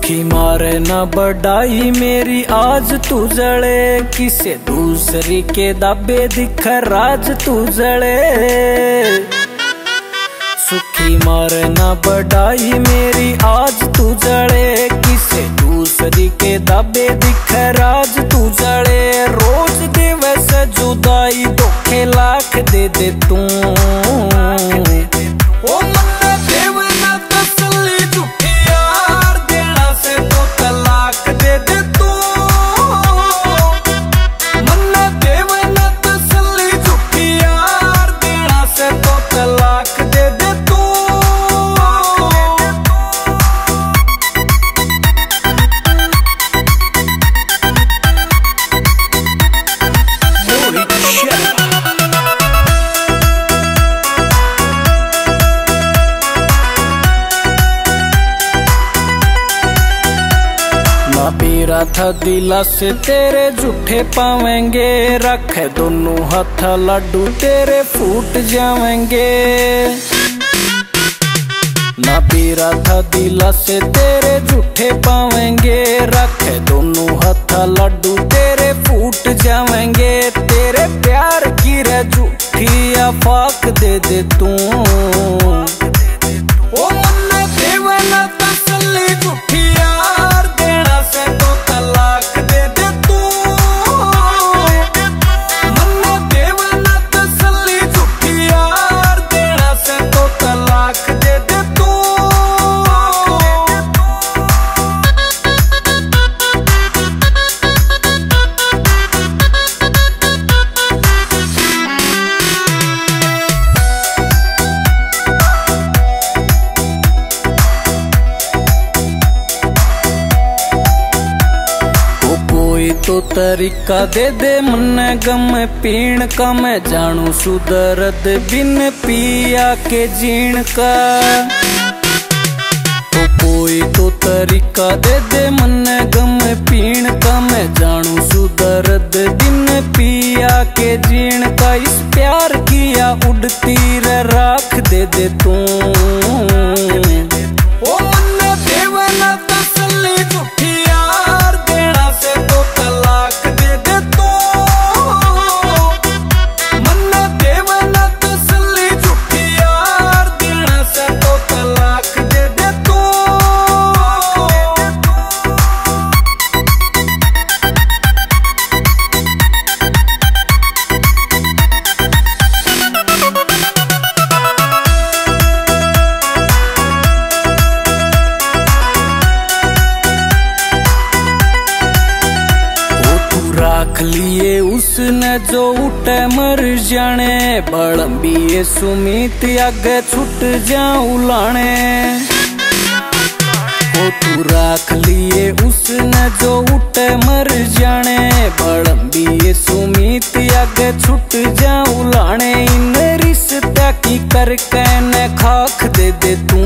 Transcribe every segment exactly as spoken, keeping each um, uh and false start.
सुखी मारे ना बढ़ाई मेरी आज तू जले, किसे दूसरी के दाबे दिख राज तू जले। सुखी मारे ना बढ़ाई मेरी आज तू जले, किसे दूसरी के दाबे दिख राज तू जले। रोज दे वैसे जुदाई धोखे लाख दे दे तू, ओ मन्ना देव ना तसल्ली झूठी यार देना से तो तलाक दे दे तू। मन्ना देव ना तसल्ली झूठी यार देना से तो तलाक दे दे तू। ना पीरा था दिला से तेरे झूठे पावेंगे, रखे दोनों हाथ लड्डू तेरे फूट जावेंगे। ना पीरा था दिला से तेरे झूठे पावेंगे, रखे दोनों हाथ लड्डू तेरे फूट जावेंगे। तेरे प्यार की रे झूठी आफाक दे दे तू, ओ मन्ना देव ना तसल्ली झूठी यार देना से तो तलाक दे दे तू। मन्ना देव ना तसल्ली झूठी यार देना से तो तलाक दे दे तू। कोई तो तरीका दे दे मन गम पीण का, मैं जानू सुदर्द बिन पिया के जीण का। तो कोई तो तरीका दे दे मन गम पीण का, मैं जानू सुदर्द बिन पिया के जीण का। इस प्यार किया उड़ती रे राख दे दे तू, ओ मन्ना देव ना तसल्ली झूठी यार देना से तो तलाक दे दे तू। मन्ना देव ना तसल्ली झूठी यार देना से तो तलाक दे दे तू। राख लिए उसने जो उठे मर जाने, बड़म्बी सुमित आगे छुट जाऊं लाने। ओ तू राख लिए उसने जो उठे मर जाने, बड़म्बी सुमित आगे छुट जाऊं लाने। इन रिश्ता की करके न खाक दे दे तू,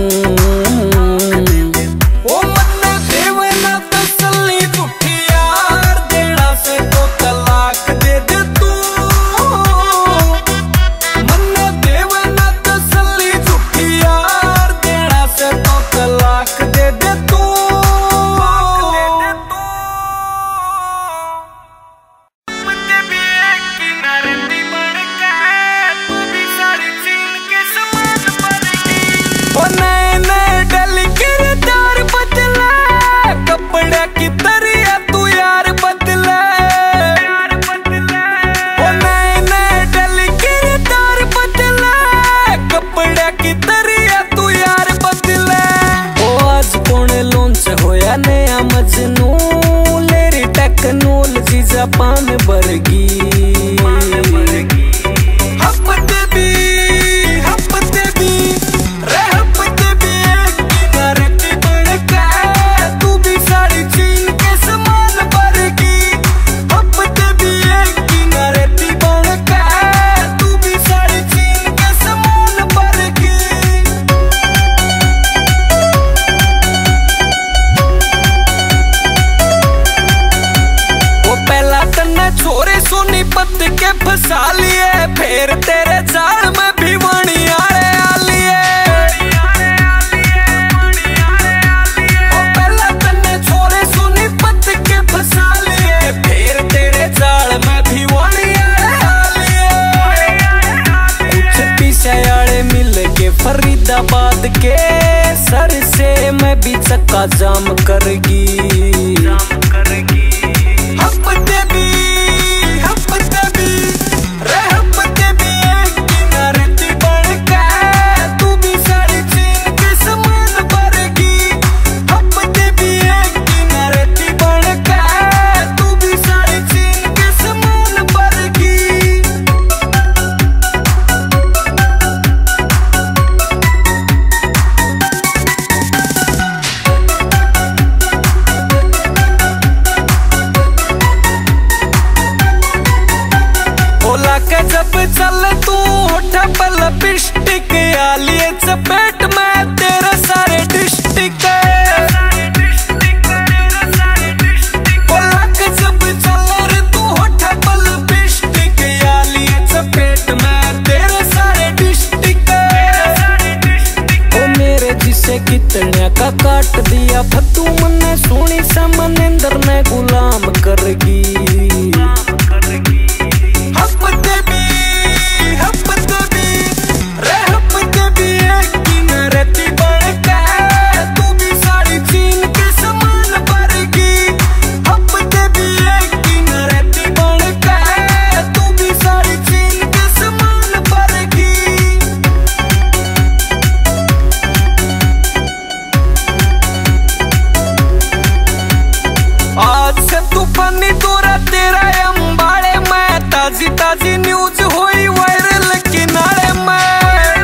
ओ मन्ना देव ना तसल्ली झूठी यार देना से तो तलाक दे दे तू। मन्ना देव ना तसल्ली झूठी यार देना से तो तलाक दे दे तू। टेक्नोलॉजी जापान बरगी हपते भी हपते भी रे हपते भी एक किनारे बड़का, तू भी साड़ी चीन के समान बरगी। हपते भी एक किनारे बड़का, तू भी साड़ी चीन के समान बरगी। छोरे सोनीपत के फंसा लिए, फिर तेरे जाल में भी वणी आड़े आ लिए। पहला तन्ने के सर से मैं भी चक्का जाम करगी। हफ्ते भी हफ्ते भी रे हफ्ते भी एक किनारे थी बन के तू भी साड़ी छीन के समान भरगी। हफ्ते भी एक किनारे थी बन के तू भी साड़ी छीन के समान भरगी। के जब चल तू होठा पर लिपस्टिक आलिए चपेट में तेरे सारे डिस्ट्रिक्ट। के जब चल रे तू होठा पर लिपस्टिक आलिए चपेट में तेरे सारे डिस्ट्रिक्ट। ओ मेरे जिसे कितने का काट दिया फतू मन्ने सोनी सा मनेंद्र ने गुलाम करगी। तूफानी दौरा तेरा अंबाड़े में ताजी ताजी न्यूज हुई वायरल किनारे में।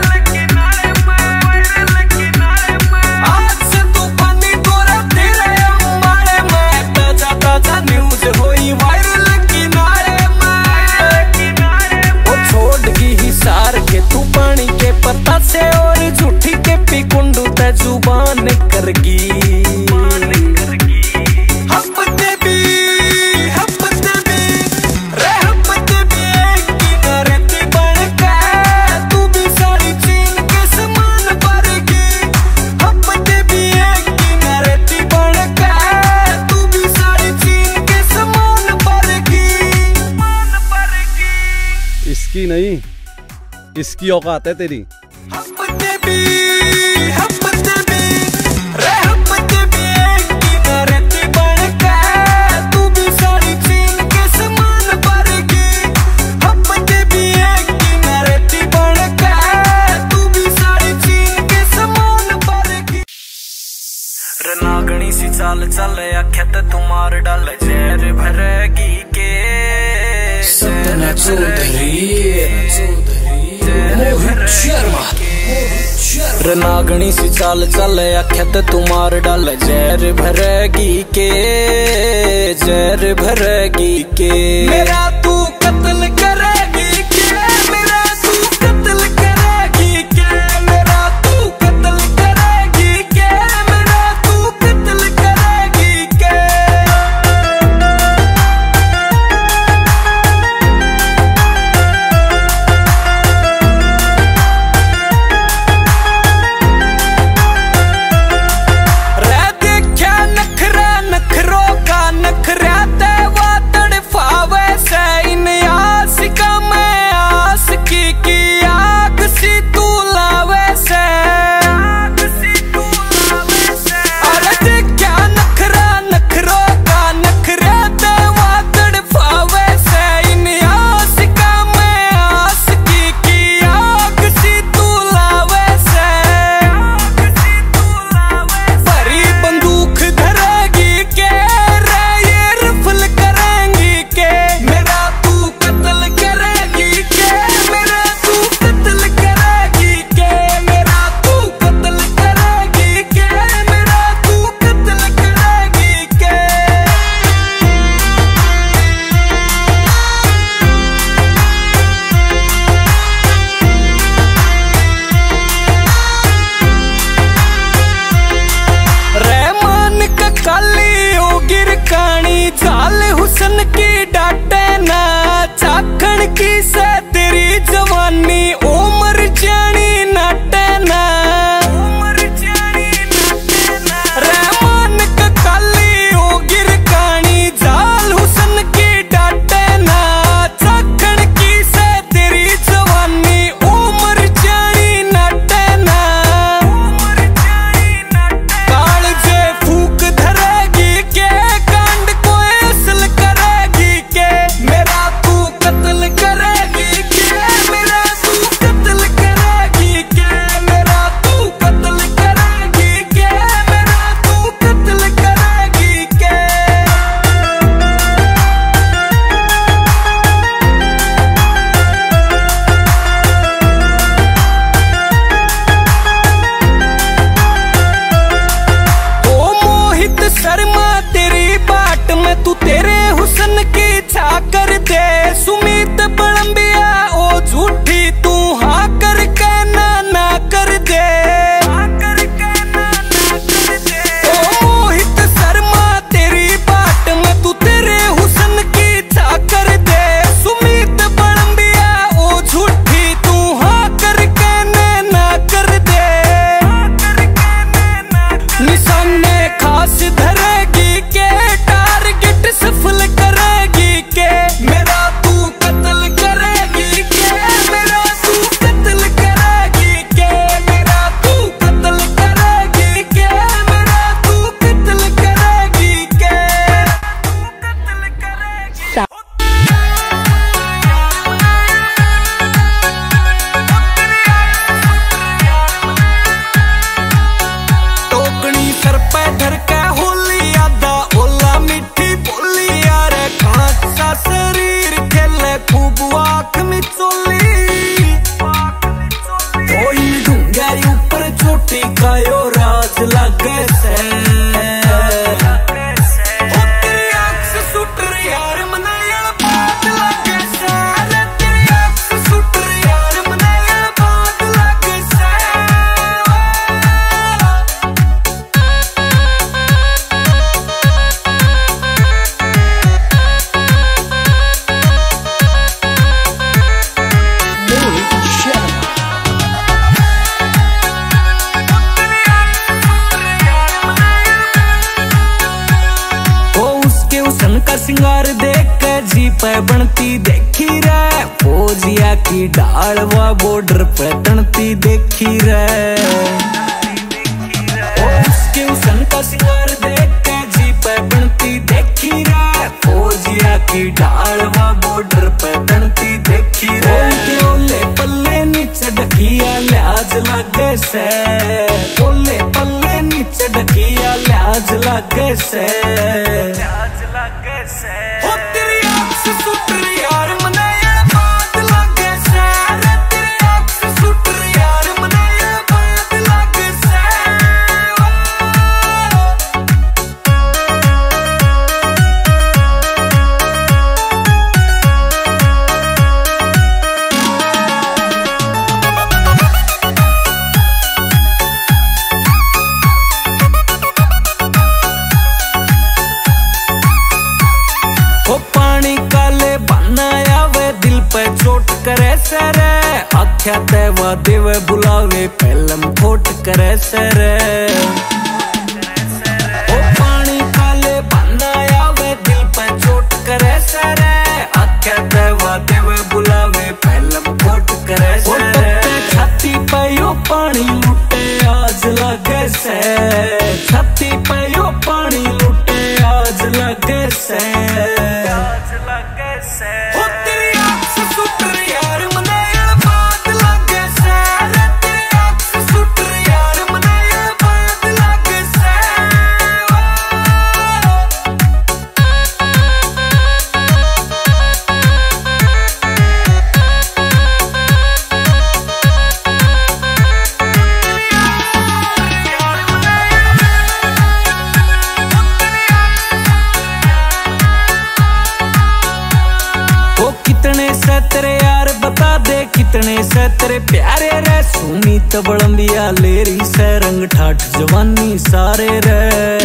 आज से तूफानी दौरा तेरा अंबाड़े में ताजा ताजा न्यूज हुई वायरल किनारे में। वो छोड़ गई हिसार के तू पानी के पत्ता से और झूठी के पिकुंडू ते जुबान करगी। इसकी नहीं इसकी औकात है तेरी। हफ्ते भी हफ्ते भी रे हफ्ते भी एक किनारे थी बन के तू भी साड़ी छीन के समान भरगी। हफ्ते भी एक किनारे थी बन के तू भी साड़ी छीन के समान भरगी। रे नागणी सी चाल चल आख्या ते तुम्हार डाल जहर भरगी के सपना चौधरी नागणी सी चाल चल आख्या ते तुम्हार डाल जहर भरगी के जहर भरगी के। मेरा तू कत्ल करेगी के मेरा तू कत्ल करेगी के मेरा तू कत्ल करेगी के मेरा तू कत्ल करेगी के। नखरा नखरों का नखरा ते वातड़ फावे से लाज लागे से। सिंगार देख के जी पे बनती देखी रे, फौजिया की ढाल वा बॉर्डर पे तनती देखी रे। उसके उसन का सिंगार देख के जी पे बनती देखी रे, फौजिया की ढाल वा बॉर्डर पे तनती देखी रे। ओले पल्ले नीचे ढकिया लाज लागे से, ओले पल्ले नीचे ढकिया लाज लागे से। हो तेरी आँख से सुटर यार मने ये बात लागे से, रे तेरी आँख से सुटर यार मने ये बात लागे से। चोट करे सरे आख्या तेवा देव बुलावे पहलम खोट करे सरे। ओ पानी काले बनाया वे दिल पे चोट करे सरे आख्या तेवा देव बुलावे पहलम खोट करे सरे। छाती पे यो पानी लुटे आज लगे से, छाती पे यो पानी लुटे आज लगे से, आज लगे से। तेरे यार बता दे कितने से तेरे प्यारे रे, सुनी तो बड़ंबिया लेरी से रंग ठाठ जवानी सारे रे।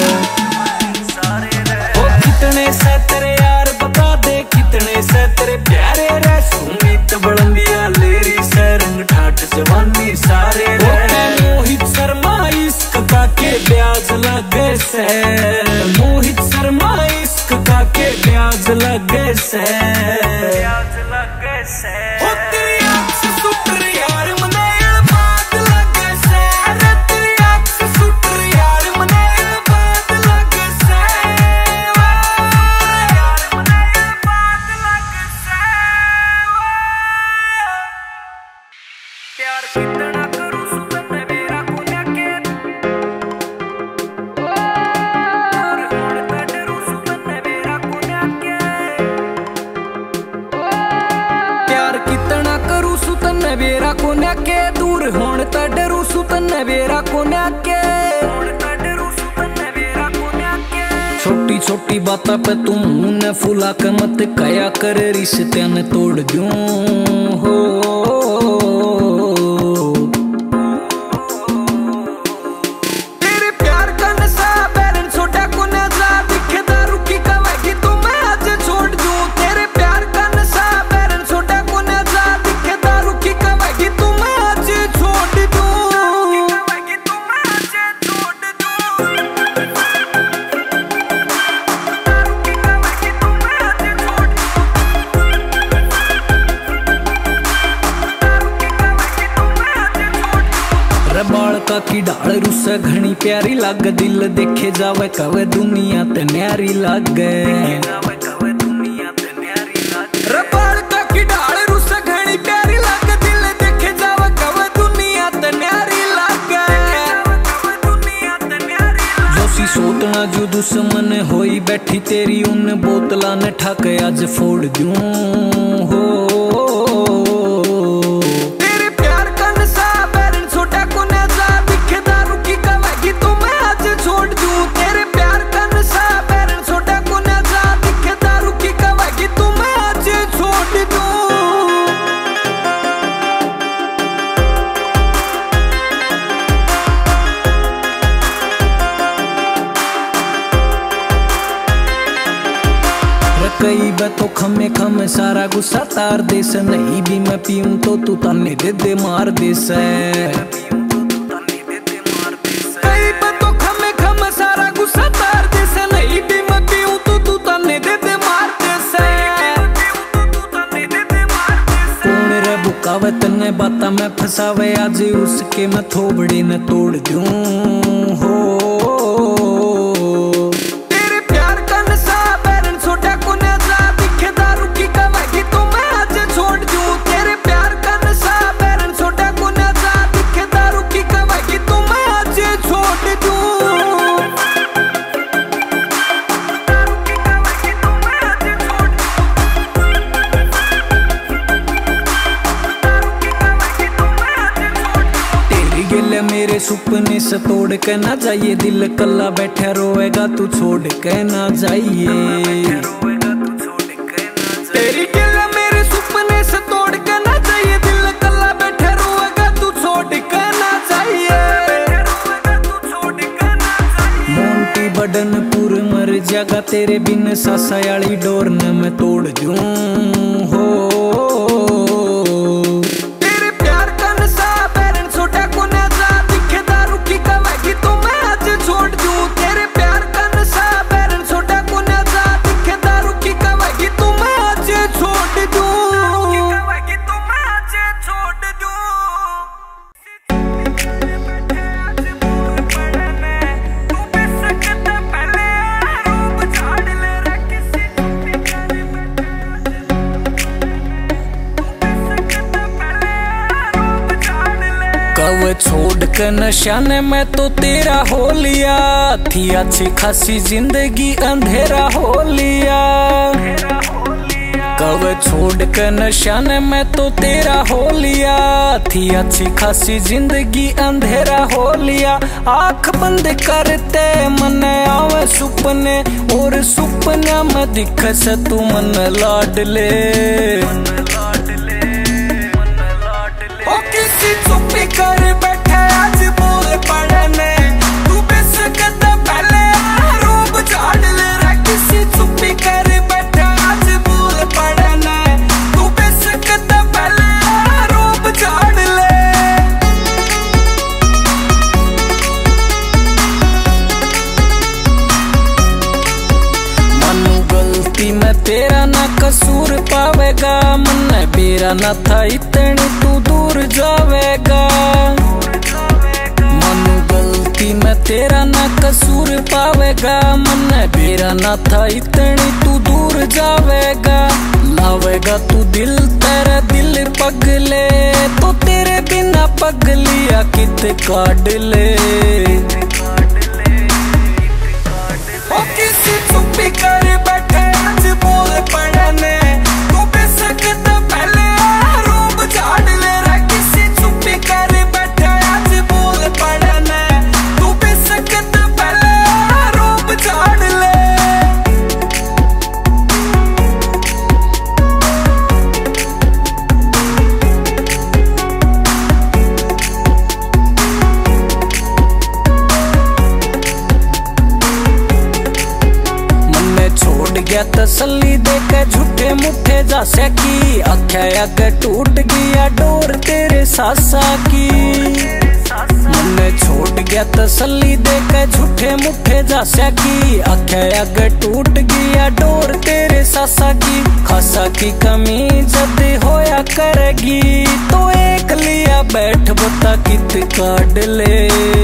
ओ कितने से तेरे यार बता दे कितने से तेरे प्यारे रे, सुनी तो बड़ंबिया लेरी से रंग ठाठ जवानी सारे रे। मोहित शर्मा इश्क का के ब्याज लगे से, मोहित शर्मा इश्क का के ब्याज लगे से, ब्याज लगे से। हो तेरी आँख से सुटर यार मने ये बात लगे से, रे तेरी आँख से सुटर यार मने ये बात लगे से, यार मने ये बात लगे से। प्यार कितना करूं सुन मेरा कोन्या के, और होड़ का डरूं सुन मेरा कोन्या के। प्यार कितना करूं सुतन बेरा कोन्या के, दूर होण ता डरूं सुतन बेरा कोन्या के। छोटी छोटी बातों पे तुम मुंह फुला के मत कया कर, रिश्ते ने तोड़ दूं हो। बालका की ढाल रुसे घनी प्यारी लाग, दिल देखे जावे कवे दुनिया ते न्यारी लागे। बालका की ढाल रुसे घनी प्यारी लाग, दिल देखे जावे कवे दुनिया ते न्यारी लागे। जोशी सोतना जो दुश्मन होई बैठी तेरी उन बोतला ने ठाक आज फोड़ दूं हो। तुम रही बे तो खमे खमे सारा गुस्सा तार दे से। नहीं भी मैं पीऊं तो तू ताने दे दे मार दे से। कई बे तो खमे खमे सारा गुस्सा तार दे से। नहीं भी मैं पीऊं तो तू ताने दे दे मार दे से। कौन रे बुकावे तन्ने बाता में फसावे आज उसके मैं थोबड़ी न तोड़ दूं हो। मेरे सुपने से तोड़ के ना जाइए, दिल कल्ला बैठा रोएगा तू छोड़ के ना जाइए। तेरी दिल मेरे सुपने से तोड़ के ना जाइए, दिल कल्ला बैठा रोएगा तू छोड़ के ना जाइए। मोंटी बदनपुर मर जाएगा तेरे बिन, सासायाली डोर न मैं तोड़ दूं हो। कव छोड़ के नशा ने मैं तो तेरा हो लिया, थी अच्छी खासी जिंदगी अंधेरा हो लिया। कव छोड़ के नशा ने मैं तो तेरा हो लिया, थी अच्छी खासी जिंदगी अंधेरा हो लिया। आँख बंद करते मन आवे सुपने, और सुपना में दिख से तू मन लाड ले। चुप्पी कर बैठे आज बोल पड़ने, तू बेसकता पहले रूप झाड़ ले रे। किसी चुप्पी कर बैठे आज बोल पड़ने, तू बेसकता पहले रूप झाड़ ले। मनु गलती में तेरा ना कसूर पावेगा, मन बेरा ना था इतनी तू दूर जावेगा। मनु गलती में तेरा ना कसूर पावेगा, मन बेरा ना था इतनी तू दूर जावेगा। लावेगा तू दिल तेरा दिल पगले, तो तेरे बिना पगलिया कित काट ले। ओ किसी चुप्पी कर बैठे आज बोल पड़ने, तू बेसकता पहले रूप झाड़ ले रे। किसी चुप्पी कर बैठे आज बोल पड़ने, तू बेसकता पहले रूप झाड़ ले। गया तसल्ली देके झूठे मुठे जासे की, आख्या आगे टूट गया डोर तेरे सासा की। मन छोड़ गया तसल्ली देके झूठे मुठे जासे की, आख्या आगे टूट गया डोर तेरे सासा की। खासा की कमी जद होया करेगी, तो एक लिया बैठ बता कित काट ले।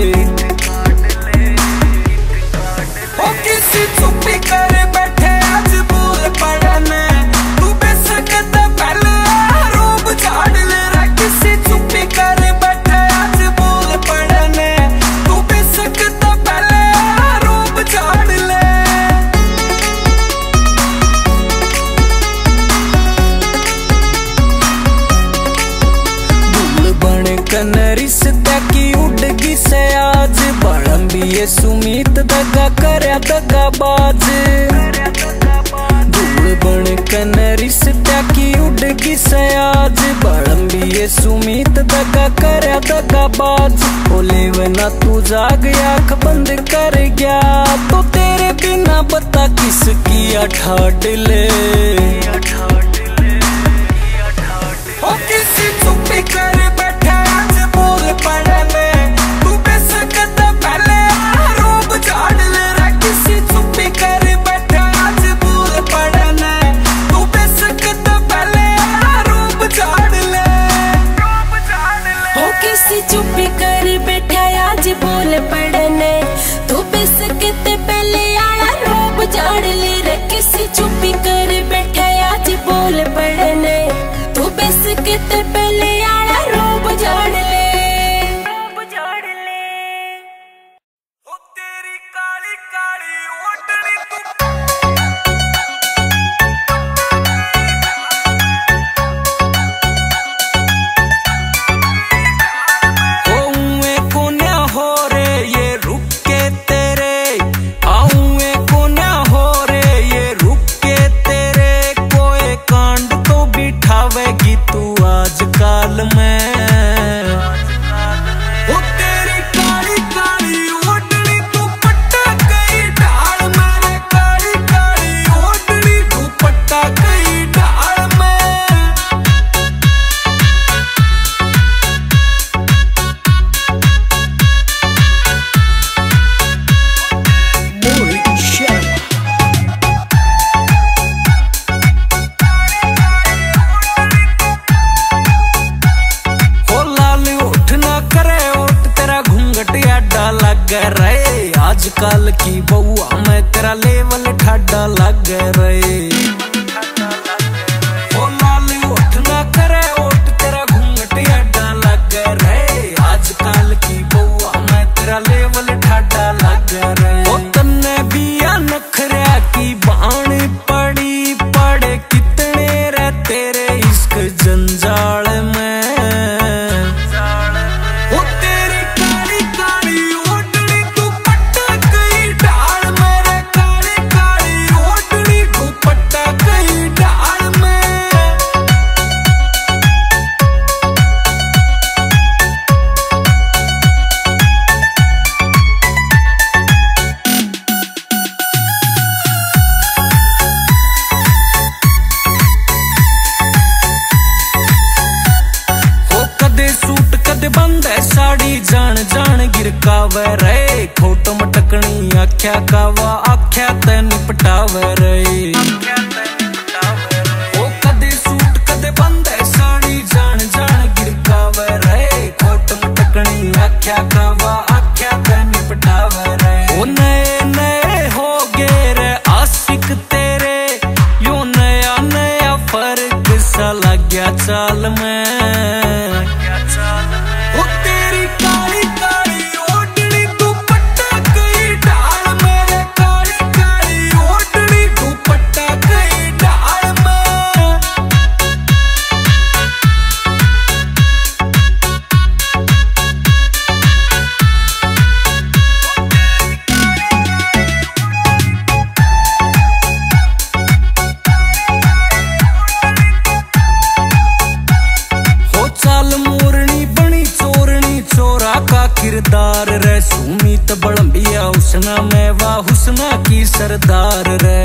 ओ किसी चुप्पी कर बैठे आज बोल पड़ने, तू बेसकता पहले रूप झाड़ ले रे। किसी चुप्पी कर बैठे आज बोल पड़ने, तू बेसकता पहले रूप झाड़ ले। धूल बन कन रिश्ता की उड़गी से आज, बड़म्बी सुमीत दगा करया दगा बाज। धूल बन कन रिश्ता की उड़गी से आज, बड़म्बी सुमीत दगा करया दगा बाज। बोले वना तू जाग आँख बंद कर गया, तो तेरे बिना बता किसकी अठाट ले। ओ किसी चुप्पी कर बैठा आज बोल पड़े ले, तू बेसकत पहले रूप झाड़ ले रे। किसी चुप्पी कर बैठा आज बोल पड़े ले, तू बेसकत पहले रूप झाड़ ले। ओ किसी चुप्पी कर बैठा आज बोल पड़ने, तू बेसकत पहले आया रूप झाड़ ले रे। किसी चुप्पी कर बैठा आज बोल पड़ने, तू बेसकत पहले आया रूप झाड़ ले, रूप झाड़ ले। ओ तेरी काली काली ओटनी तू ओए कोन्या हो रे ये रुक के तेरे, आऊए कोन्या हो रे ये रुक के तेरे। कोई कांड तो बिठावेगी तू आजकल में। ओ तेरी काली काली ओटनी तू पट्टा कई ढाल मेरे, काली काली ओटनी तू पट्टा कई ढाल में। हो लाल उठ ना करे ओट तेरा घूंघट आडा लग रहे। आजकल की बउआ में तेरा लेवल ठाडा लग रहे। हो लाल उठ ना करे ओट तेरा घूंघट आडा लग रहे। आजकल की बउआ में तेरा लेवल ठाडा लग रहे। ओ तन्ने बिया नखरा की बाण पड़ी पड़े कितने रे तेरे इश्क जंजाल में। ओ तेरी काली काली ओटनी तू पट्टा कई ढाल मेरे, काली काली ओटनी तू पट्टा कई ढाल में। हो कदे सूट कदे बंद है साड़ी जान जान गिरकावे रे। खोट मटकनी आख्या कावा आख्या ते निपटावे रे। ओ कदे सूट कदे बंद है साड़ी जान जान गिरकावे रे। खोट मटकनी आख्या कावा आख्या ते निपटावे रे। ओ नए नए हो गए रे आशिक तेरे, यो नया नया फर्क सा लग गया चाल में। ओ तेरी काली काली ओटनी तू पट्टा कई ढाल मेरे, काली काली ओटनी तू पट्टा कई ढाल में। हो चाल मोरनी बनी चोरनी चोरा का किरदार रे। सुमीत बड़ंबिया हुस्ना मेवा हुस्ना की सरदार रे।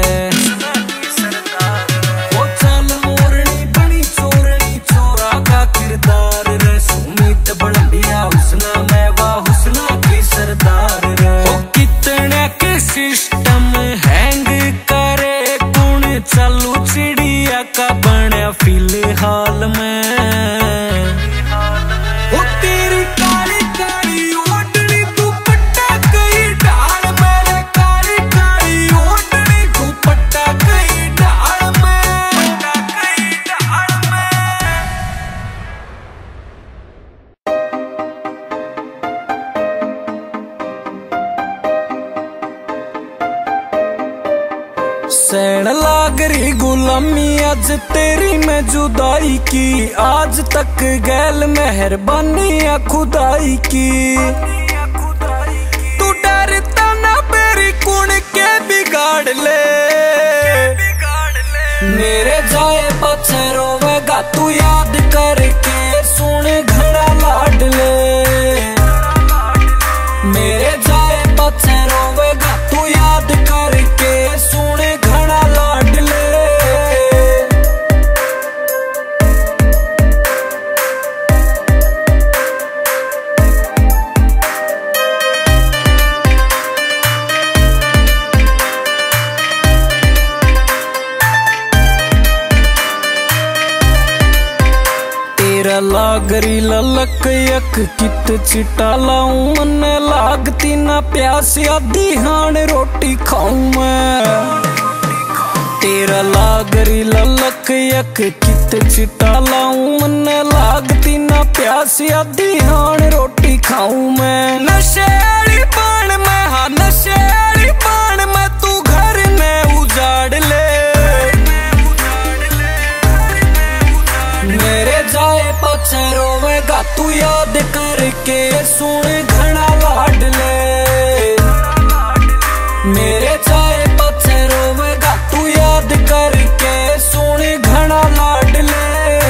हो चाल मोरनी बनी चोरनी चोरा का किरदार रे। सुमीत बड़ंबिया हुस्ना मेवा हुस्ना की सरदार रे। हो कितने के सिस्टम हैंग करे कौन चालू चिड़िया का बना फिलहाल में। ओ तेरी काली काली ओटनी तू पट्टा कई ढाल मेरे, काली काली ओटनी तू पट्टा कई ढाल में, पट्टा कई ढाल में। सैन लाग रही गुलामी आज तेरी मैं जुदाई की। आज तक गैल मेहरबानी खुदाई की। तू डरता ना मेरी कुण के बिगाड़ ले, मेरे जाए बच्चे रोवेगा तू याद करके सुन घड़ा लाड ले। मेरे जाए बच्चे रोवेगा तू याद करके ललक यक कित चिटा लाऊं मन लागती ना प्यास आधी हाण रोटी खाऊं मैं तेरा लागरी ललक यक कित चिटा लाऊं मन लागती ना प्यास आधी हाण रोटी खाऊं मैं नशे वाली बाण मैं हाँ नशे वाली बाण मैं तू घर में उजाड़ ले मेरे जाए पछे रोवेगा तू याद करके सुन घना लाड ले मेरे जाए पछे रोवेगा तू याद करके सुन घना लाड ले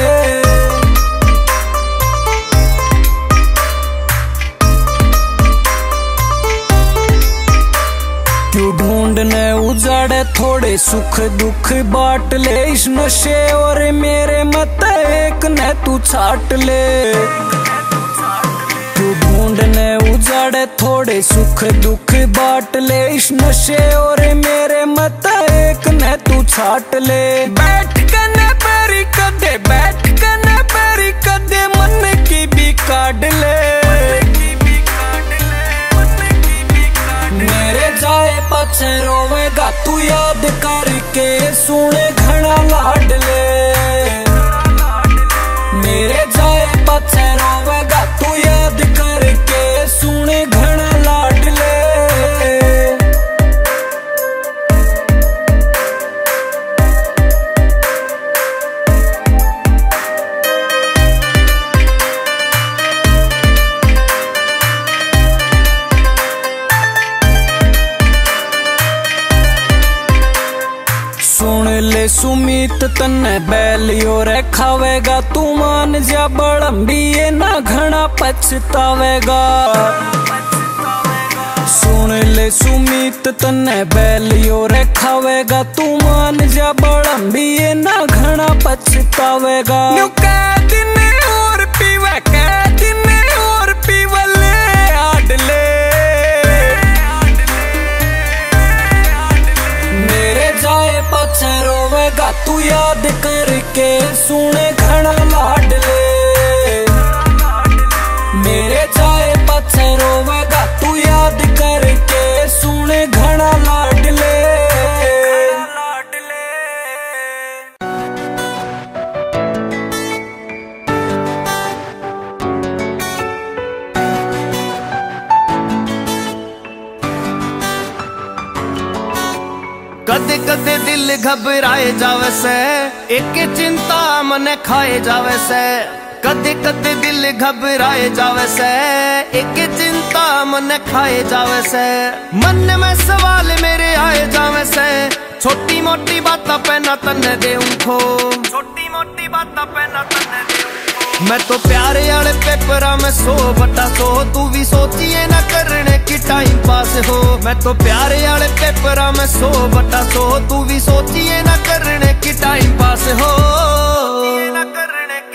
क्यों ढूंढने उजाड़े थोड़े सुख दुख बांट ले इस नशे और मेरे मत एक ने तू छाट ले क्यों ढूंढने उजाड़े थोड़े सुख दुख बांट ले इस नशे और मेरे मत एक ने तू छाट ले बैठ कने पैरी कदे बैठ कने पैरी कदे मन की भी काट ले मेरे जाए पछे रोवेगा तू याद करके सुन घना लाड ले मेरे जाए पछे रोवेगा तू याद करके सुन घना लाड ले सुन ले सुमित तन्ने बैलियो रे खावेगा तू मान जा बड़म्बिए ना घना पछतावेगा सुन ले सुमित तन्ने बैलियो रे खावेगा तू मान जा बड़म्बिए ना घना पछतावेगा कै दिन और पीवे कै दिन और पीवे ले आड ले पछे रोवेगा तू याद करके सुन घना लाड ले मेरे जाए पछे रोवेगा तू याद करके सुन घना लाड ले कदे कदे दिल घबराए जावे से एक चिंता मन खाए जावे से कदे कदे दिल घबराए जावे से एक चिंता मन खाए जावे से मन में सवाल मेरे आए जावे से छोटी मोटी बात पे न तन्ने देऊं खो छोटी मोटी बात पे न तन्ने देऊं मैं तो प्यारे वाले पेपरा में सौ बटा सौ तू भी सोचिए ना करने की टाइम पास हो मैं तो प्यारे वाले पेपरा में सौ बटा सौ तू भी सोचिए ना करने की टाइम पास हो ना करने की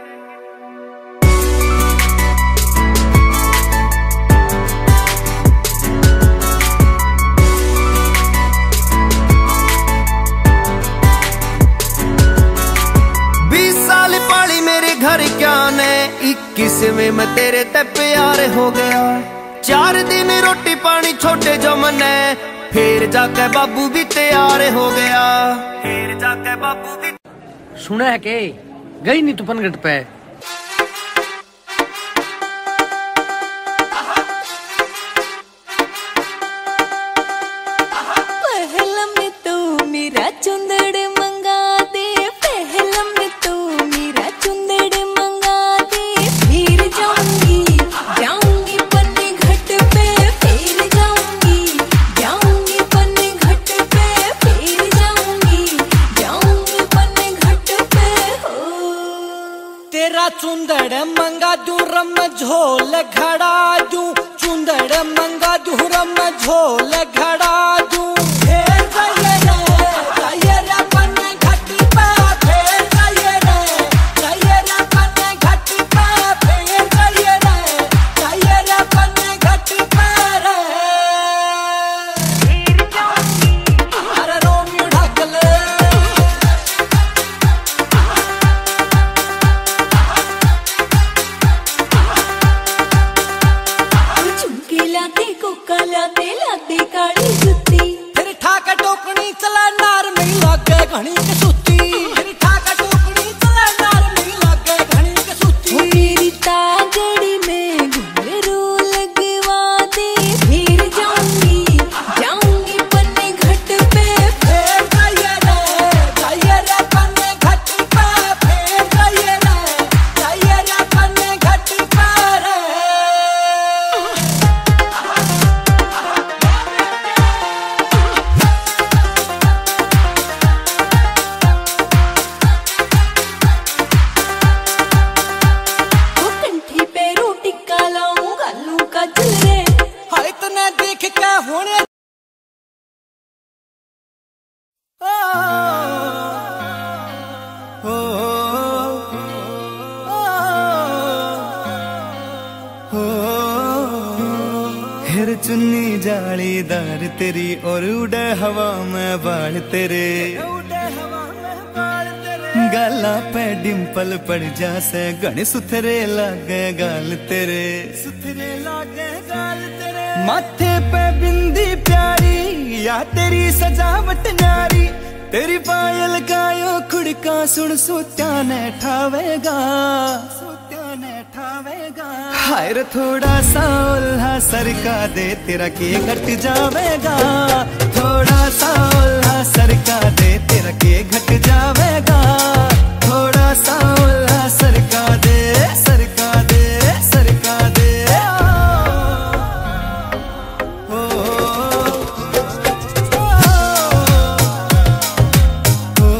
घर क्या ने इक्कीसवें में तेरे ते प्यार हो गया चार दिन रोटी पानी छोटे जो मने फिर जाके बाबू भी तैयार हो गया फिर जाके बाबू भी सुना है के गई नहीं तू पनगट पे पहला में तू मेरा चुंदड़ मंगा दे पहला में तू मेरा चुंदड़ मंगा दे फिर जाऊंगी जाऊंगी पन्ने घट पे फिर जाऊंगी जाऊंगी पन्ने घट पे फिर जाऊंगी जाऊंगी पन्ने घट पे हो तेरा चुंदड़ मंगा दूं रम झोल घड़ा दूं चुंदड़ मंगा दूं रम झोल घड़ा दूं आधी काली जुत्ती फिर ठाका टोकनी चला नार में लागे घनी के सूती फिर ठाका टोकनी चला नार में लागे घनी के सूती मेरी तागड़ी में घुंघरू लगवा दे फिर जाऊंगी जाऊंगी पन्ने घट पे फिर जाइए रे जाइए रे पन्ने घट पे फिर जाइए रे जाइए रे पन्ने घट पे रे कंठी पे रोटी का लाऊं गालू का जल रे हाय तने देख के होने हो हो हेर चुन्नी जालीदार तेरी और उड़े हवा में बाल तेरे गाला पे डिम्पल पड़ जा से गण सुथरे लागे गाल तेरे सुथरे लागे गाल तेरे माथे पे बिंदी प्यारी या तेरी सजावट न्यारी तेरी पायल गायो खुड़का सुन सोत्या ने ठावेगा सोत्या ने ठावेगा हाय रे थोड़ा सा उल्हा सरका दे तेरा के घट जावेगा थोड़ा सा उल्हा सरका दे तेरा के घट जावेगा थोड़ा सा उल्हा सरका दे सरका दे सरका दे ओ, ओ,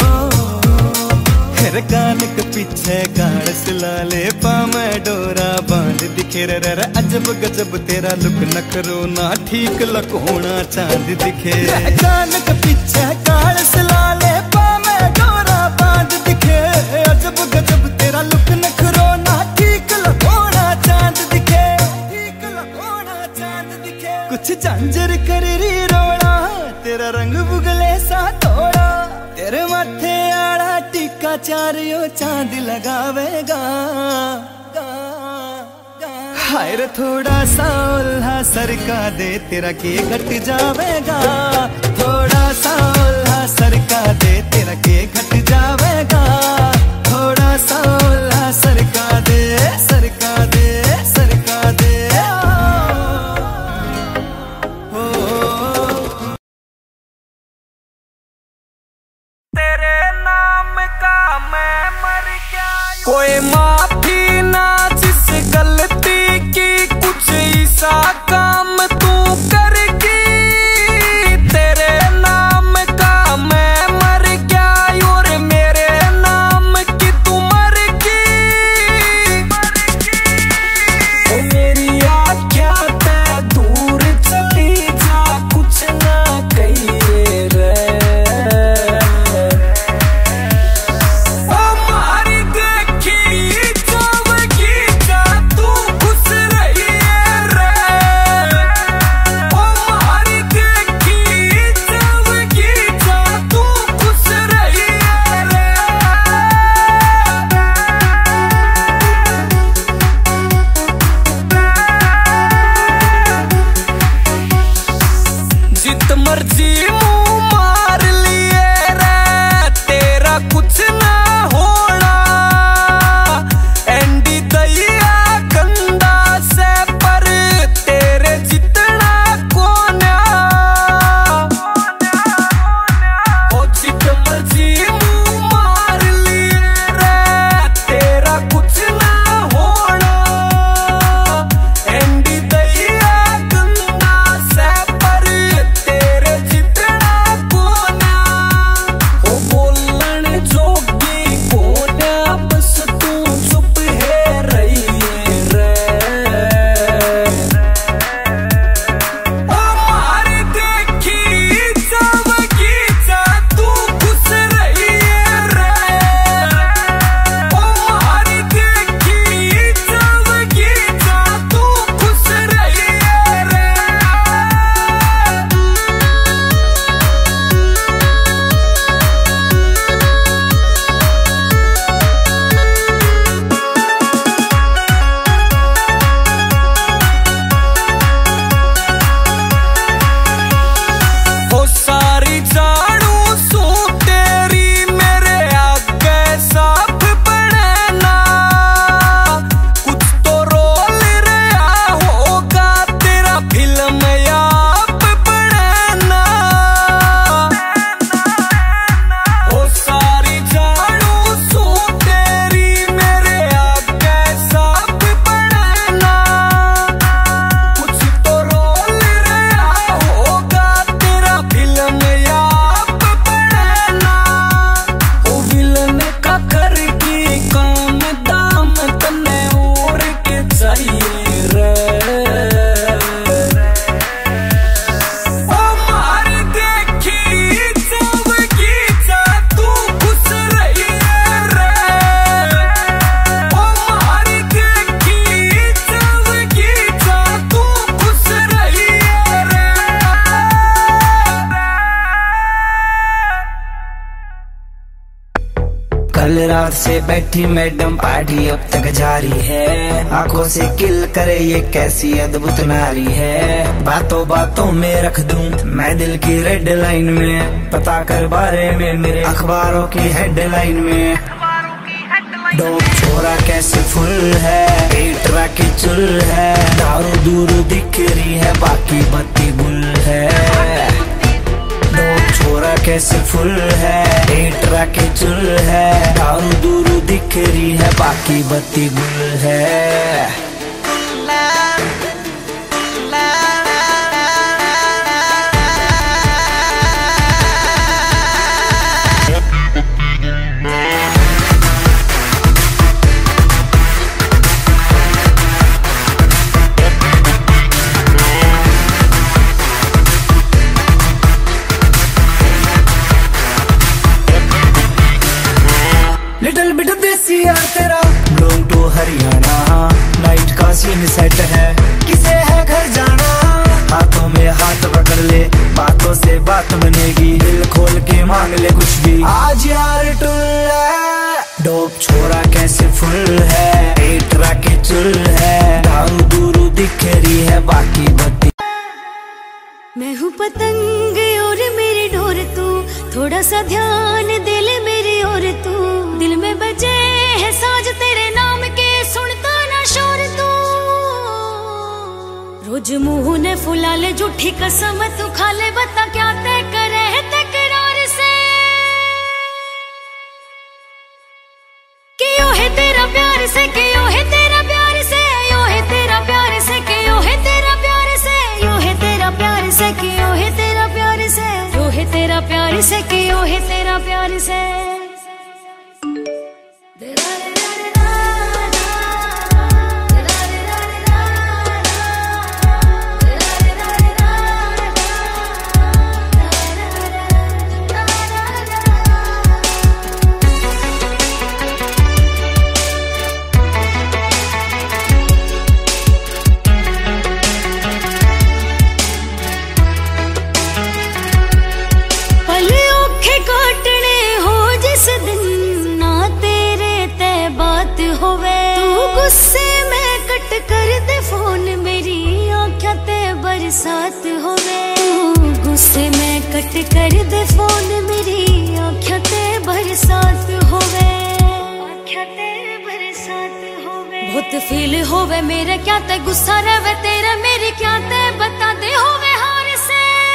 फिर कान के पीछे गाड़ सिला ले पामे डोरा बांध दिखे रे रे अजब गजब तेरा लुक नखरो ना ठीक लकोना चांद दिखे कान के पीछे गाड़ सिला ले पामे डोरा बांध दिखे अजब गजब तेरा लुक नखरो ना ठीक लकोना चांद दिखे ठीक लकोना चांद दिखे कुछ झांझर कर री रोड़ा तेरा रंग बुगले सा थोड़ा तेरे माथे आड़ा टीका चारियो चांद लगावेगा हाय रे थोड़ा सा उल्हा सरका दे तेरा के घट जावेगा थोड़ा सा उल्हा सरका दे तेरा के घट जावेगा थोड़ा सा उल्हा सरका दे सरका दे सरका दे ओ, तेरे नाम का मैं मर गया कोई माफी ना जिस गलती की कुछ ऐसा काम तू करगी तेरे नाम का मैं मर गया और मेरे नाम की तू मरगी ओ मेरी आँखें ते दूर चली जा कुछ ना कहिए रे ओ मारी देखी जावगी जा तू खुश रहिए रे ओ मारी देखी जावगी जा तू खुश रहिए रे जित मर्जी मुंह मार लिए रे तेरा कुछ ना होना एंडी दैया गंदा से पर तेरे जितना कोना ओ जित मर्जी मुंह मार लिए रे तेरा कुछ ना होना एंडी दैया गंदा से पर तेरे जितना रात से बैठी मैडम पार्टी अब तक जारी है। आंखों से किल करे ये कैसी अद्भुत नारी है। बातों बातों में रख दूं मैं दिल की रेड लाइन में, पता कर बारे में मेरे अखबारों की हेडलाइन में। डोप छोरा कैसे फुल है, पेटरा की चुल है, दारू दूर दिख रही है बाकी बत्ती गुल है। डोप छोरा कैसे फुल है, पेटरा की चुल है, दारू दूर दिख रही है बाकी बत्ती गुल है। लिटिल बिट देसी यार तेरा बिलोंग टू हरियाणा, नाइट का सीन सेट है किसे है घर जाना। हाथों में हाथ पकड़ ले बातों से बात बनेगी, दिल खोल के मांग ले कुछ भी आज यार टुल है। डोप छोरा कैसे फुल है, पेटरा के चुल है, दारू दूरू दिख रही है बाकी बत्ती। मैं हूँ पतंग और मेरी डोर तू, थोड़ा सा ध्यान दे ले मेरी ओर तू। दिल में बजे है साज तेरे नाम के, सुनता ना शोर तू। रोज मुंह ने फुला ले झूठी कसम तू खा ले, बता क्या तय करे है तकरार से। क्यों है तेरा प्यार से, क्यों है तेरा प्यार से, यो है तेरा प्यार से, क्यों है तेरा प्यार से, यो है तेरा प्यार से, क्यों है तेरा प्यार से, यो है तेरा प्यार से, क्यों है तेरा प्यार से। गुस्से में कट कर दे फोन, मेरी आँखें ते बरसात होवे। गुस्से में कट कर दे फोन, मेरी आँखें ते बरसात होवे, आँखें ते बरसात होवे। बहुत फील होवे मेरे क्या ते गुस्सा रहे तेरा, मेरी क्या ते बता दे होवे हार से।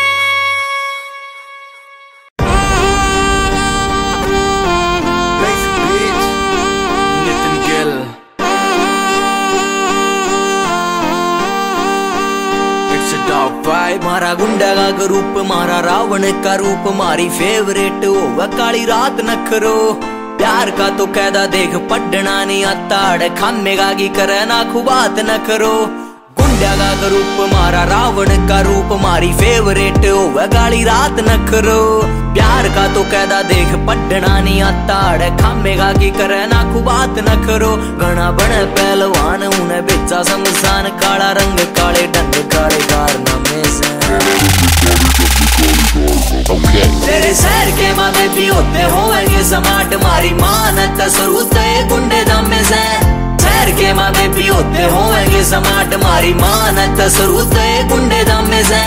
मारा गुंडा का रूप, मारा रावण का रूप, मारी फेवरेट होगा काली रात नखरो। प्यार का तो कैदा देख पढ़ना नहीं आता, खामेगा की करे ना खुबात न करो। गुंडा का रूप, मारा रावण का रूप, मारी फेवरेट होगा काली रात नखरो। प्यार का तो कैदा देख पढ़ना नहीं आता, खामेगा की करे ना खुबात न करो। घना बने पहलवान उन्हें बेचा शमशान, काला रंग काले डंड काले कारनामे से। तेरे शहर के माथे भी होते होंगे समाट, मारी मानत सरूत गुंडे दमे से। शहर के माथे भी होते होंगे समाट, मारी मानत सरूत गुंडे दमे से।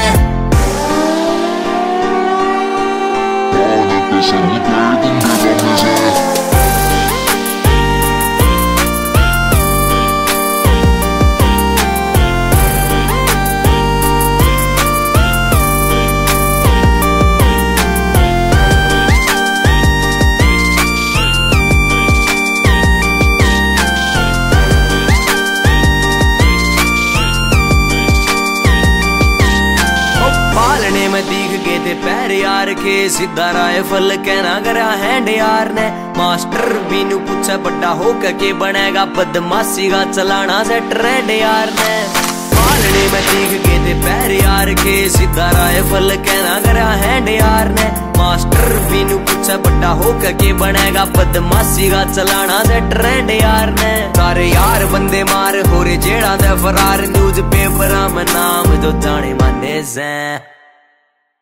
पैर यार के सीधा राइफल कहना करा हैंड यार ने। मास्टर बीनू पूछा बड़ा होकर के बनेगा बदमाशी का चलाना से ट्रेंड यार ने। पालने में दिख गए थे पैर यार के सीधा राइफल कहना करा हैंड यार ने। मास्टर बीनू पूछा बड़ा होकर के बनेगा बदमाशी का चलाना से ट्रेंड यार ने। सारे यार बंदे मार हो रे जेड़ा दे फरार, न्यूज पेपर में नाम जो जाने माने से।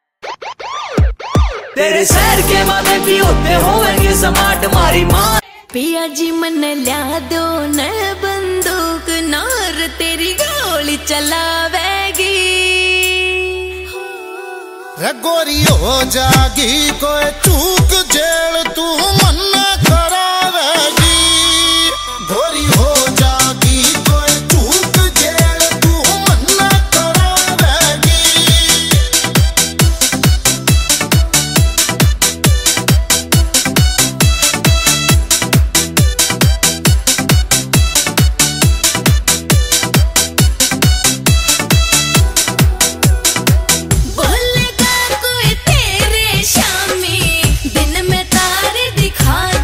तेरे शहर के माथे भी होते होंगे समाट, मारी माँ पिया जी मन लिया दो न बंदूक, नार तेरी गोली चलावेगी। रे गोरी हो जागी कोई चूक जेल तू मन करावेगी। गोरी हो जागी कोई चूक जेल तू मन करावेगी। बोलेगा कोई तेरे शामी, दिन में तारे दिखा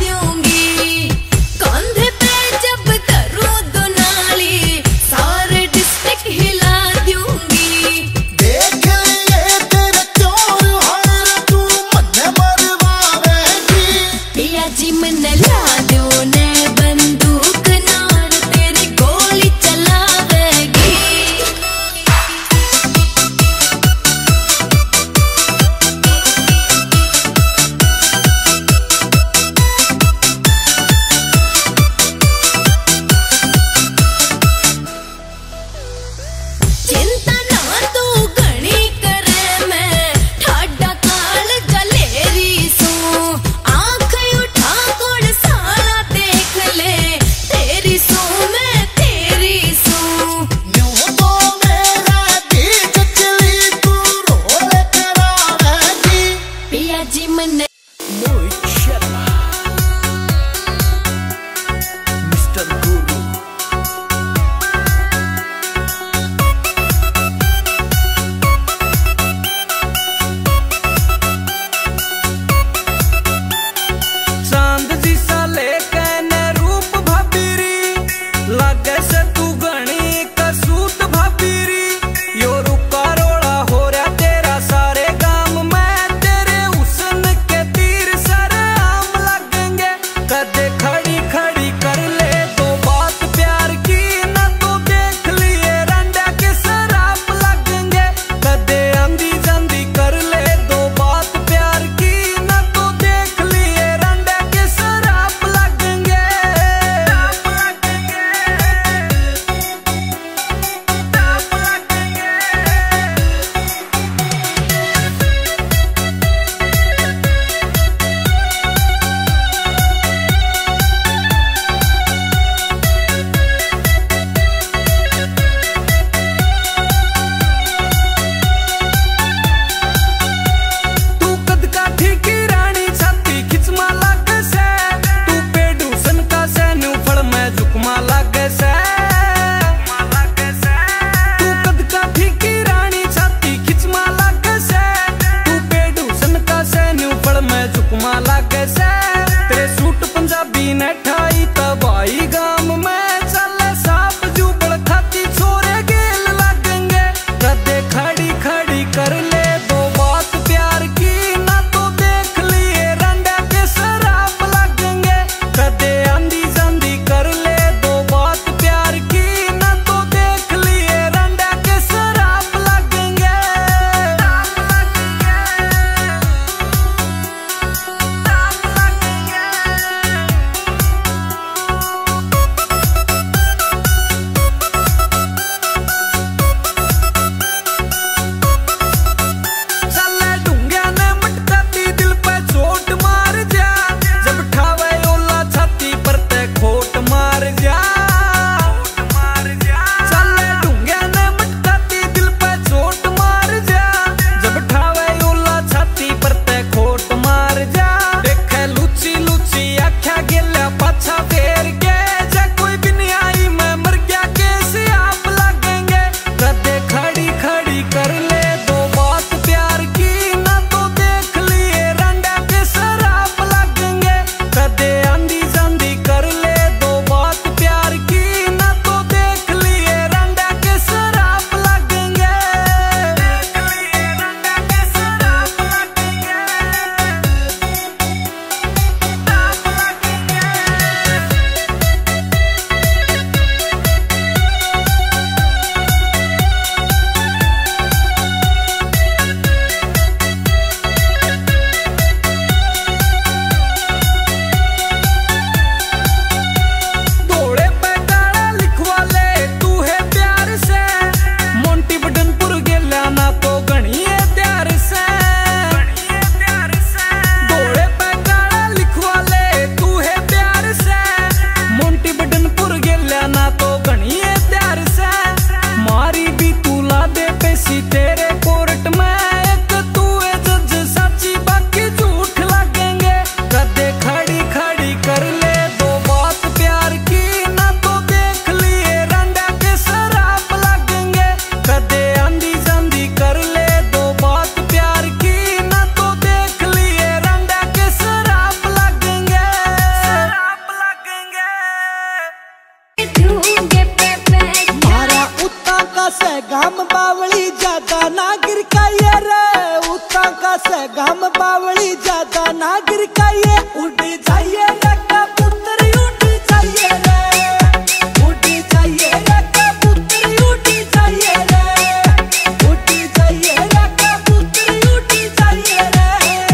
राता का से गम बावली ज्यादा ना गिर काये उड़ जाइए रे कबूतर उड़ जाइए रे उड़ जाइए रे कबूतर उड़ जाइए रे उड़ जाइए रे कबूतर उड़ जाइए रे।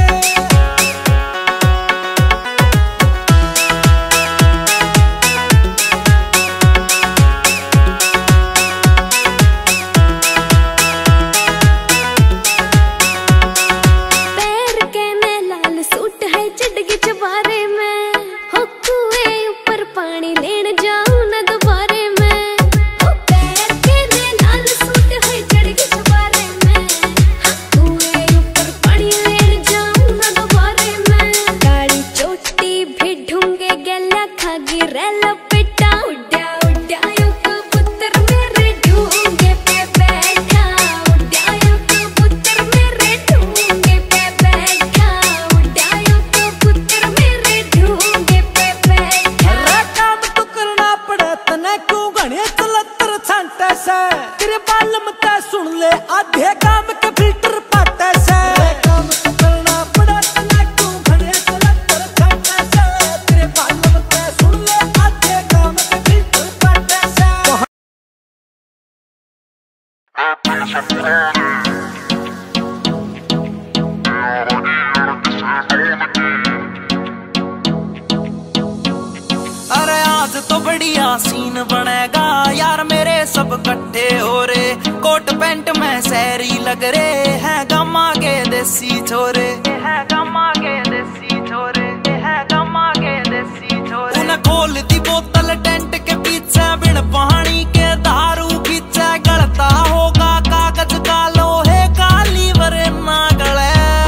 अरे आज तो बढ़िया सीन बनेगा यार मेरे सब इकट्ठे हो रे कोट पैंट में सहरी लग रे हैं गमा के देसी छोरे है गमा के देसी छोरे है गमा के देसी छोरे उन्हें खोल दी बोतल टेंट के पीछे बिन पानी के दारू पीछे गलता होगा कागज का लोहे का लीवर ना गले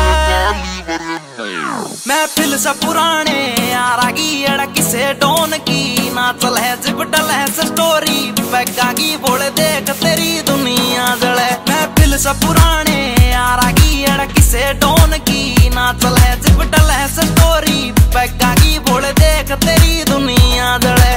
महफिल से पुराने यारागी अड़की से डोन की ना चल है जिपटल है स्टोरी पैगा की बोले देख तेरी दुनिया जले महफिल से पुराने यारागी अड़की से डोन की ना चल है जिपटल है स्टोरी पैगा की बोले देख तेरी दुनिया जले।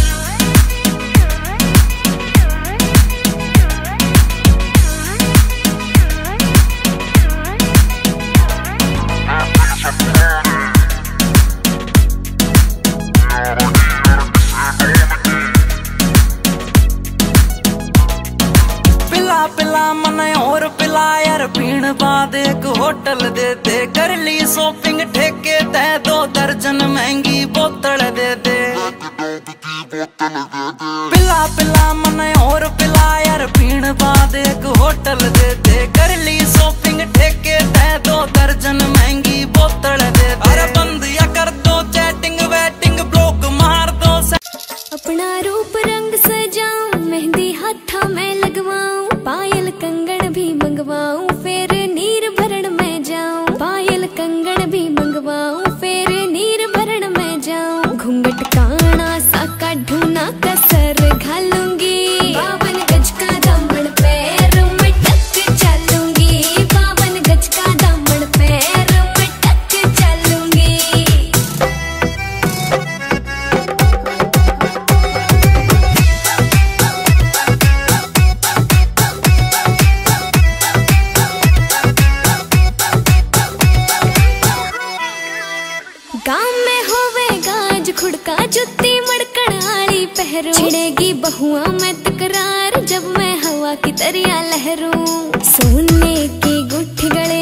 पिला पिला मने और पिला यार पीण बाद एक होटल दे दे कर ली शॉपिंग ठेके दे दो दर्जन महंगी बोतल दे दे पिला पिला मने और पिला यार पीण बाद एक होटल दे दे कर ली शॉपिंग ठेके दे दो दर्जन महंगी बोतल दे दे अरे बंद या कर दो चैटिंग वेटिंग ब्लॉक मार दो अपना रूप रंग सजाऊं मेहंदी हाथा में लगवाऊं पायल कंगन भी मंगवाऊं फिर नीर भरण में जाऊं पायल कंगन भी मंगवाऊं फिर नीर भरण में जाऊं घूंघट काना सा काढूं ना कसर घालूंगी बावन गज का दामन पैर में टक चलूंगी बावन गज का दामन पैर में टक चलूंगी। गाँव में होवेगा आज खुड़का जुत्ती मड़कड़ आली पहरू छिड़ेगी बहुआ में तकरार जब मैं हवा की तरिया लहरूं सोने की गुठी गले